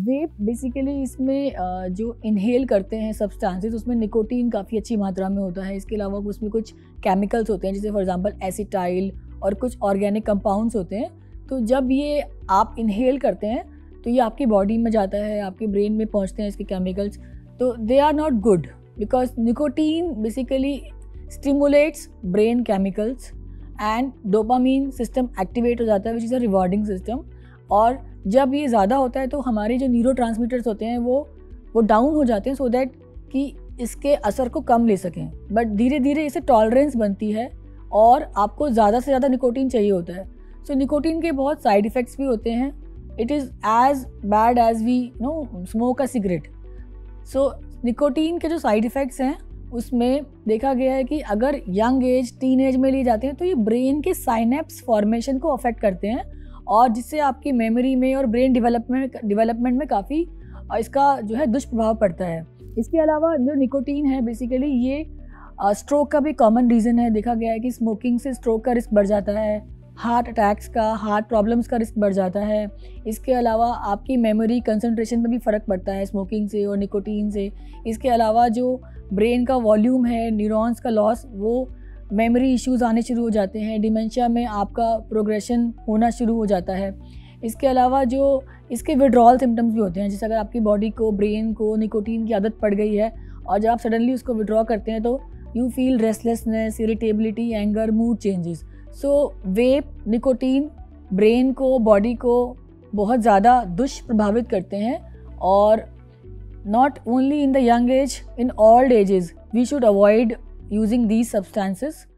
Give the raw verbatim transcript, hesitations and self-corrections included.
वेप basically इसमें अ, जो inhale करते हैं सब्सटेंसेस, उसमें निकोटीन काफ़ी अच्छी मात्रा में होता है। इसके अलावा उसमें कुछ केमिकल्स होते हैं, जैसे फॉर एग्जांपल एसिटाइल और कुछ ऑर्गेनिक कंपाउंड्स होते हैं। तो जब ये आप इनहेल करते हैं तो ये आपकी बॉडी में जाता है, आपके ब्रेन में पहुंचते हैं इसके केमिकल्स, तो they are not good because nicotine basically stimulates brain chemicals and dopamine system activate हो जाता है, which is a rewarding system. और जब ये ज़्यादा होता है तो हमारे जो न्यूरोट्रांसमीटर्स होते हैं वो वो डाउन हो जाते हैं, सो दैट कि इसके असर को कम ले सकें। बट धीरे धीरे इसे टॉलरेंस बनती है और आपको ज़्यादा से ज़्यादा निकोटीन चाहिए होता है। सो so, निकोटीन के बहुत साइड इफ़ेक्ट्स भी होते हैं। It is as bad as we know smoke a cigarette. So nicotine के जो साइड इफ़ेक्ट्स हैं उसमें देखा गया है कि अगर यंग एज टीन एज में लिए जाते हैं तो ये ब्रेन के साइनेप्स फॉर्मेशन को अफेक्ट करते हैं, और जिससे आपकी मेमोरी में और ब्रेन डेवलपमेंट डेवलपमेंट में काफ़ी इसका जो है दुष्प्रभाव पड़ता है। इसके अलावा जो निकोटीन है बेसिकली ये स्ट्रोक का भी कॉमन रीज़न है। देखा गया है कि स्मोकिंग से स्ट्रोक का रिस्क बढ़ जाता है, हार्ट अटैक्स का, हार्ट प्रॉब्लम्स का रिस्क बढ़ जाता है। इसके अलावा आपकी मेमोरी कंसंट्रेशन में भी फ़र्क पड़ता है स्मोकिंग से और निकोटीन से। इसके अलावा जो ब्रेन का वॉल्यूम है, न्यूरॉन्स का लॉस, वो मेमोरी इश्यूज आने शुरू हो जाते हैं, डिमेंशिया में आपका प्रोग्रेशन होना शुरू हो जाता है। इसके अलावा जो इसके विड्रॉल सिम्टम्स भी होते हैं, जैसे अगर आपकी बॉडी को, ब्रेन को निकोटीन की आदत पड़ गई है और जब आप सडनली उसको विड्रॉ करते हैं तो you feel restlessness, irritability, anger, mood changes. So vape, nicotine brain को, बॉडी को बहुत ज़्यादा दुष्प्रभावित करते हैं, और not only in the young age, in old ages we should avoid using these substances